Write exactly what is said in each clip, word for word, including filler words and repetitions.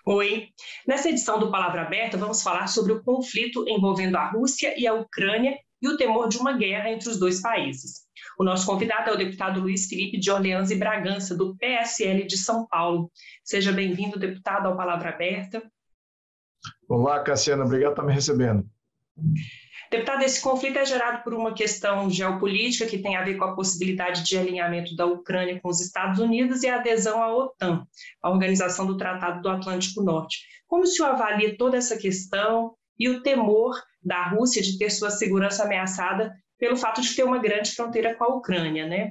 Oi, nessa edição do Palavra Aberta vamos falar sobre o conflito envolvendo a Rússia e a Ucrânia e o temor de uma guerra entre os dois países. O nosso convidado é o deputado Luiz Felipe de Orleans e Bragança, do P S L de São Paulo. Seja bem-vindo, deputado, ao Palavra Aberta. Olá, Cassiana, obrigado por estar me recebendo. Deputado, esse conflito é gerado por uma questão geopolítica que tem a ver com a possibilidade de alinhamento da Ucrânia com os Estados Unidos e a adesão à OTAN, a Organização do Tratado do Atlântico Norte. Como o senhor avalia toda essa questão e o temor da Rússia de ter sua segurança ameaçada pelo fato de ter uma grande fronteira com a Ucrânia, né?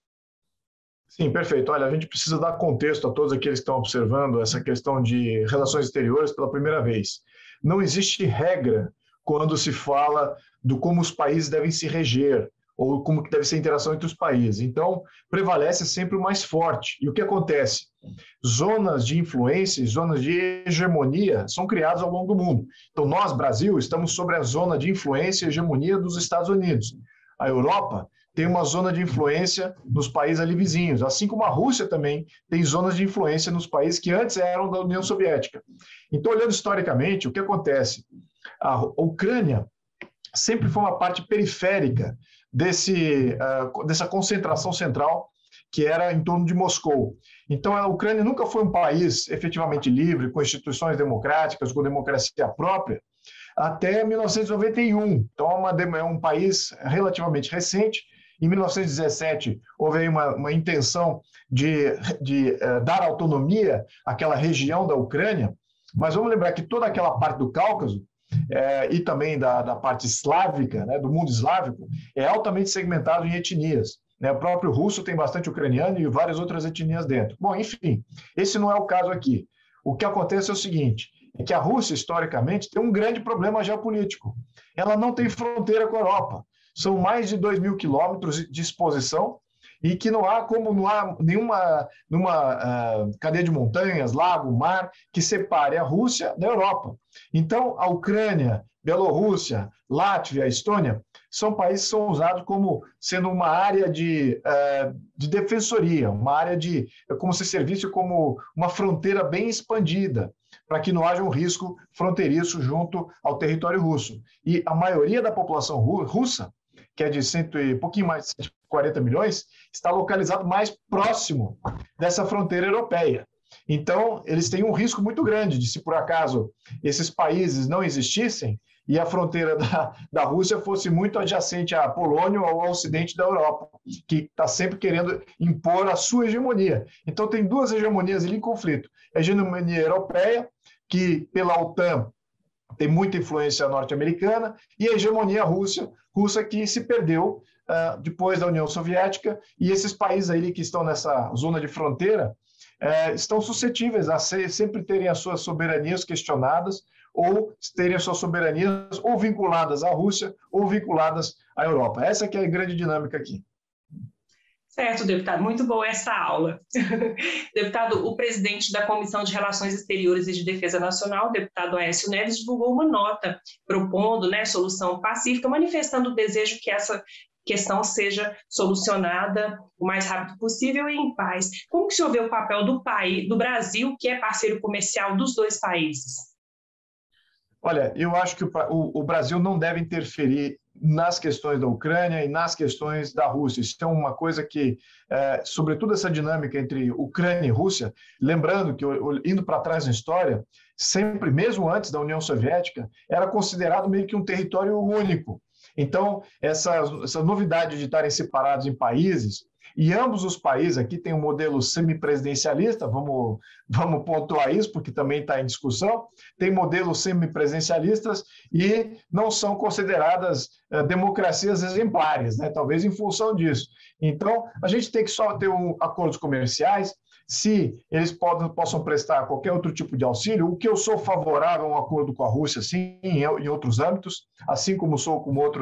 Sim, perfeito. Olha, a gente precisa dar contexto a todos aqueles que estão observando essa questão de relações exteriores pela primeira vez. Não existe regra quando se fala do como os países devem se reger ou como que deve ser a interação entre os países. Então, prevalece sempre o mais forte. E o que acontece? Zonas de influência, zonas de hegemonia são criadas ao longo do mundo. Então, nós, Brasil, estamos sobre a zona de influência e hegemonia dos Estados Unidos. A Europa tem uma zona de influência nos países ali vizinhos, assim como a Rússia também tem zonas de influência nos países que antes eram da União Soviética. Então, olhando historicamente, o que acontece? A Ucrânia sempre foi uma parte periférica desse, uh, dessa concentração central que era em torno de Moscou. Então, a Ucrânia nunca foi um país efetivamente livre, com instituições democráticas, com democracia própria, até mil novecentos e noventa e um. Então, é, uma, é um país relativamente recente. Em mil novecentos e dezessete, houve aí uma, uma intenção de, de uh, dar autonomia àquela região da Ucrânia, mas vamos lembrar que toda aquela parte do Cáucaso, É, e também da, da parte eslávica, né, do mundo eslávico, é altamente segmentado em etnias. Né? O próprio russo tem bastante ucraniano e várias outras etnias dentro. Bom, enfim, esse não é o caso aqui. O que acontece é o seguinte, é que a Rússia, historicamente, tem um grande problema geopolítico. Ela não tem fronteira com a Europa. São mais de dois mil quilômetros de exposição e que não há como, não há nenhuma numa, uh, cadeia de montanhas, lago, mar, que separe a Rússia da Europa. Então, a Ucrânia, Bielorrússia, Látvia, Estônia, são países que são usados como sendo uma área de, uh, de defensoria, uma área de, como se servisse como uma fronteira bem expandida, para que não haja um risco fronteiriço junto ao território russo. E a maioria da população russa, que é de cento e pouquinho mais de cento e quarenta milhões, está localizado mais próximo dessa fronteira europeia. Então, eles têm um risco muito grande de, se por acaso esses países não existissem e a fronteira da, da Rússia fosse muito adjacente à Polônia ou ao ocidente da Europa, que está sempre querendo impor a sua hegemonia. Então, tem duas hegemonias ali em conflito. A hegemonia europeia, que pela OTAN tem muita influência norte-americana, e a hegemonia russa, russa que se perdeu uh, depois da União Soviética, e esses países aí que estão nessa zona de fronteira uh, estão suscetíveis a ser, sempre terem as suas soberanias questionadas, ou terem as suas soberanias ou vinculadas à Rússia, ou vinculadas à Europa. Essa que é a grande dinâmica aqui. Certo, deputado, muito boa essa aula. Deputado, o presidente da Comissão de Relações Exteriores e de Defesa Nacional, deputado Aécio Neves, divulgou uma nota propondo, né, solução pacífica, manifestando o desejo que essa questão seja solucionada o mais rápido possível e em paz. Como que o senhor vê o papel do país, do Brasil, que é parceiro comercial dos dois países? Olha, eu acho que o, o, o Brasil não deve interferir nas questões da Ucrânia e nas questões da Rússia. Isso é uma coisa que, é, sobretudo essa dinâmica entre Ucrânia e Rússia, lembrando que, indo para trás na história, sempre, mesmo antes da União Soviética, era considerado meio que um território único. Então, essa, essa novidade de estarem separados em países, e ambos os países aqui têm um modelo semipresidencialista, vamos, vamos pontuar isso, porque também está em discussão, tem modelos semipresidencialistas e não são consideradas uh, democracias exemplares, né? Talvez em função disso. Então, a gente tem que só ter um, acordos comerciais, se eles podem, possam prestar qualquer outro tipo de auxílio, o que eu sou favorável a um acordo com a Rússia, sim, em, em outros âmbitos, assim como sou com outros,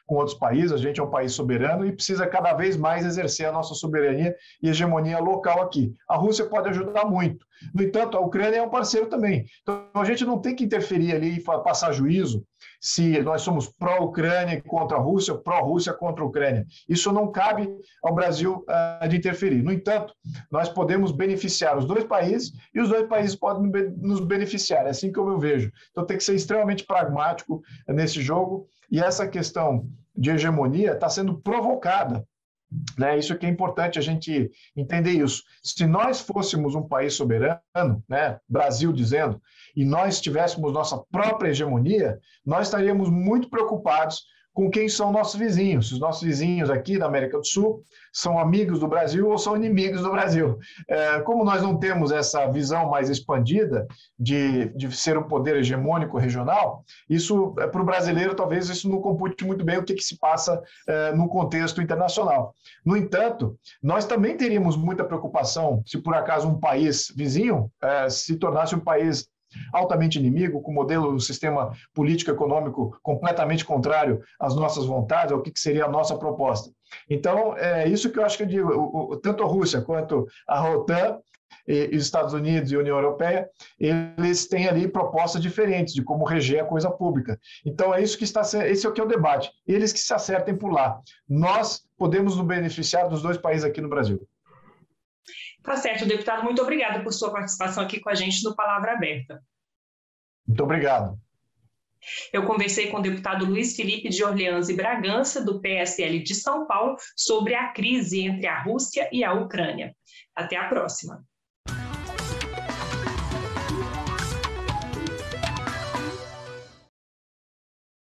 com outros países, a gente é um país soberano e precisa cada vez mais exercer a nossa soberania e hegemonia local aqui. A Rússia pode ajudar muito. No entanto, a Ucrânia é um parceiro também. Então, a gente não tem que interferir ali e passar juízo se nós somos pró-Ucrânia contra a Rússia, pró-Rússia contra a Ucrânia. Isso não cabe ao Brasil uh, de interferir. No entanto, nós podemos beneficiar os dois países e os dois países podem nos beneficiar. É assim que eu vejo. Então, tem que ser extremamente pragmático nesse jogo e essa questão de hegemonia está sendo provocada. Né, isso que é importante a gente entender isso. Se nós fôssemos um país soberano, né, Brasil dizendo, e nós tivéssemos nossa própria hegemonia, nós estaríamos muito preocupados com quem são nossos vizinhos. Se os nossos vizinhos aqui da América do Sul são amigos do Brasil ou são inimigos do Brasil. É, como nós não temos essa visão mais expandida de, de ser um poder hegemônico regional, isso, é, para o brasileiro, talvez isso não compute muito bem o que, que se passa é, no contexto internacional. No entanto, nós também teríamos muita preocupação se, por acaso, um país vizinho é, se tornasse um país altamente inimigo, com modelo do sistema político-econômico completamente contrário às nossas vontades, ao que seria a nossa proposta. Então, é isso que eu acho que eu digo, o, o, tanto a Rússia quanto a OTAN, e, e os Estados Unidos e a União Europeia, eles têm ali propostas diferentes de como reger a coisa pública. Então, é isso que está, esse é o que é o debate. Eles que se acertem por lá. Nós podemos nos beneficiar dos dois países aqui no Brasil. Tá certo, deputado. Muito obrigada por sua participação aqui com a gente no Palavra Aberta. Muito obrigado. Eu conversei com o deputado Luiz Felipe de Orleans e Bragança, do P S L de São Paulo, sobre a crise entre a Rússia e a Ucrânia. Até a próxima.